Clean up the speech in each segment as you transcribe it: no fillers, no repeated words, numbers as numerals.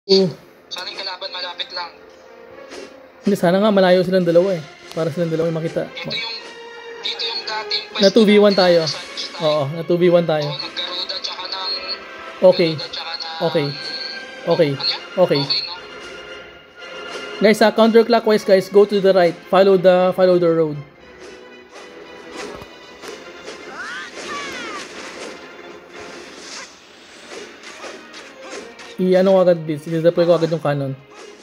Sana yung kalaban malapit lang. Hindi, sana nga malayo silang dalawa eh. Para silang dalawa makita. Dito yung dating Na 2v1 tayo. Oo, na 2v1 tayo. Oo, nagkaroda tsaka ng... Okay. Okay. Okay. Okay. Guys, counterclockwise guys, go to the right. Follow the road. I-ano ko agad this. I-deploy ko agad yung cannon.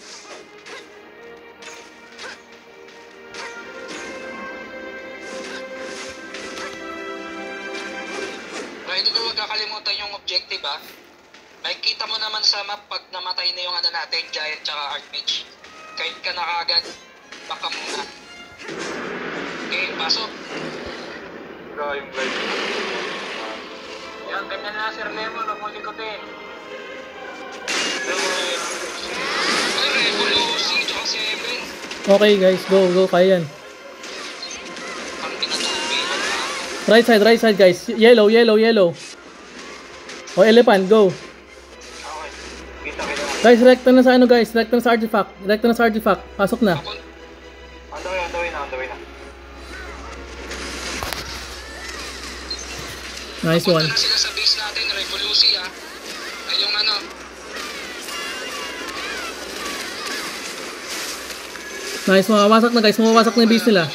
Hindi ko huwag kakalimutan yung objective ha. Makikita mo naman sa map pag namatay na yung ano natin, Giant tsaka Archmage. Kahit ka na kaagad, baka muna. Okay, pasok. Yung light. Yan, ganyan na Sir Lemon, huwag mo likotin. Ay, Revolution tsaka 7. Okay guys, go, kaya yan. Right side guys. Yellow. O elephant, go. Okay. Kita. Guys, rekta na sa ano guys, rekta na sa artifact. Pasok na. On the way na. Nice one. Punta na sila sa base natin, Revolution ha. Ay yung ano. Nice, mawawasak na guys, mawawasak na yung base nila.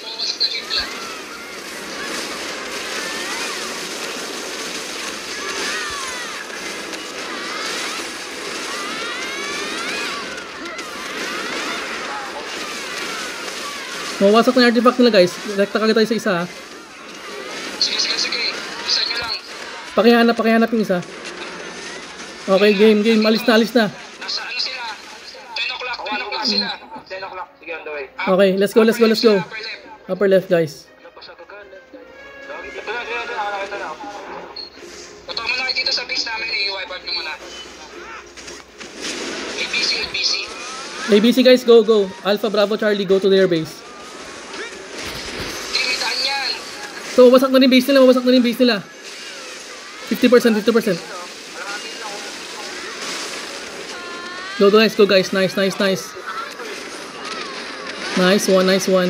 Mawawasak na yung artifact nila guys. Rekta kagad tayo sa isa ha. Sige. Isa nyo lang. Pakihanap yung isa. Okay, game. Alis na. Nasa ano sila? 10 o'clock sila. 10 o'clock. Sige, on the way. Okay, let's go. Upper left guys. Ano pa sa gagan? Ito na. Nakakita na. Punta mo na kayo dito sa base namin, i-wipe out nyo muna. ABC. ABC guys, go. Alpha Bravo Charlie, go to their base. Limitaan yan. So, wasak na rin base nila. 50%. Go guys. Nice. Nice one.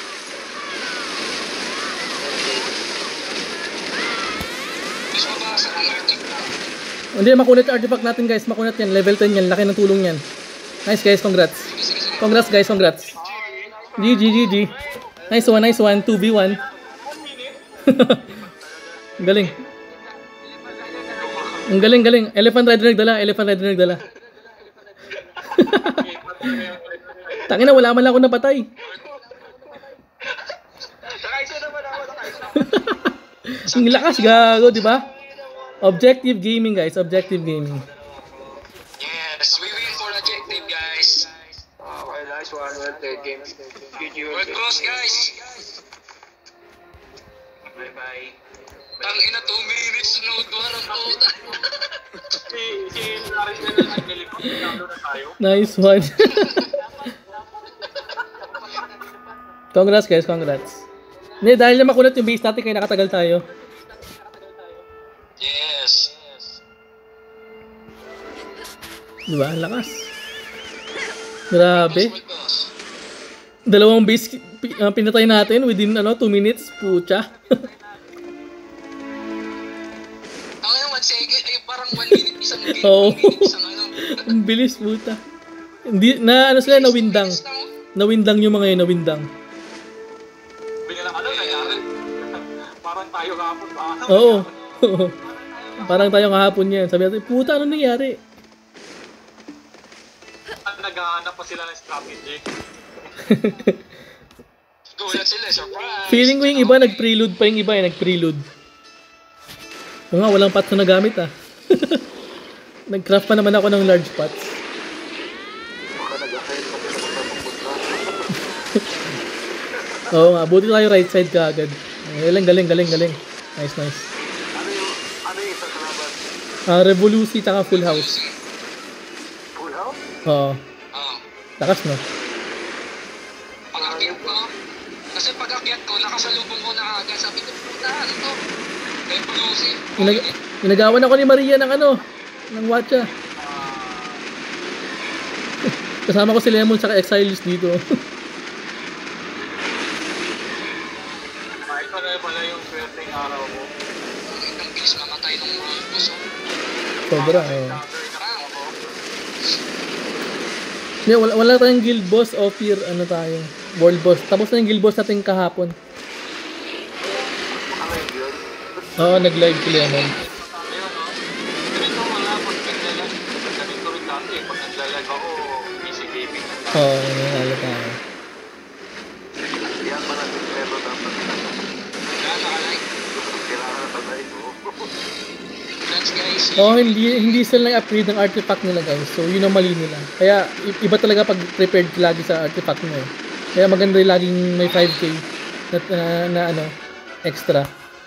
Gusto mo ba sa artifact? Hindi, makunat yung artifact natin guys. Makunat yan. Level 10 yan. Laki ng tulong yan. Nice guys, congrats. Congrats. GG. Nice one. 2v1. Galing. Ang galing. Elephant rider nagdala. Tangina, wala man lang ako napatay. Ang lakas gago, di ba? Objective gaming guys, Yes, we win for objective guys. Okay, nice one. Well played, game. We're close guys. Bye. Tangina 2 minutes node 1 ang puta. Nice one. Congrats guys. Hindi, dahil na makunat yung base natin kaya nakatagal tayo. Yes. Diba? Ang lakas. Grabe. Dalawang base pinatay natin within 2 minutes. Pucha. Ang 1 second, ay parang 1 minute, isang minute, Oo. isang ano. Ang bilis puta. Hindi, sila nawindang. Nawindang yung mga yun, nawindang. Bigyan ng nangyari. Parang tayo kapon ba? Oo. Parang tayo kahapon yan. Sabi natin, puta, ano nangyari? Naghahanap pa sila ng strategy. Gulat sila, surprise. Feeling ko yung iba, nag-prelude pa yung iba eh, nag-prelude. O nga, walang pots na nagamit ah. Nag-craft pa naman ako ng large pots. Baka nag-ahead pa sila magpapunta. Oo nga, buti tayo right side ka agad. Galing. Nice. Ano yung isa kalaban? Revolution tsaka full house. Full house? Oo. Oo. Lakas no? Pag-akyat ko, kasi pag-akyat ko, nakasalubong ko na agad. Sabi ko, puta, ano to? Revolution. Ginagawan ako ni Maria ng ng watcha. Kasama ko si Lemon tsaka Exiles dito. Ay, pala yung swerteng araw mo. Ang bilis mamatay ng mga boss. Sobra. Hindi, wala tayong guild boss o peer, ano tayo, world boss. Tapos na yung guild boss natin kahapon. Ano yung yun? Oo, nag-live si Lemon. Ayun, no? Ganito wala, pag naglalag, ganito rin dati, pag naglalag ako, PC gaming. Oo, nangyayala tayo. Yan pa natin pero dapat. Kaya nakalike. Kailangan na tayo. Congrats guys. Oo, hindi sila nag-upgrade ng artifact nila guys. So, yun ang mali nila. Kaya, iba talaga pag prepared lagi sa artifact mo eh. Kaya maganda rin laging may 5k na ano, extra.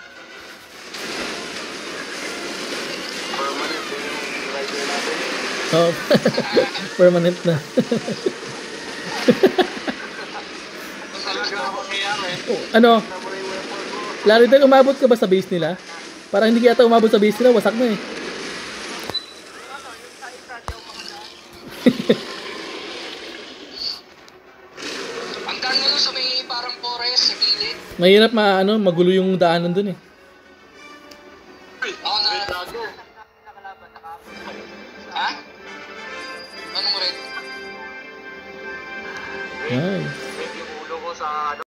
Permanent yung rider natin. Oo, permanent na. Talaga ako nangyayari. Oh, ano, Tama na yung weapon mo. Laridel, umabot ka ba sa base nila? Parang hindi ka yata umabot sa base nila, wasak na eh. Hanggang ano sa may parang forest sa gilid. Mahirap magulo yung daanan dun eh. Ako na. Ha? Anong red? Nice. Yung ulo ko sa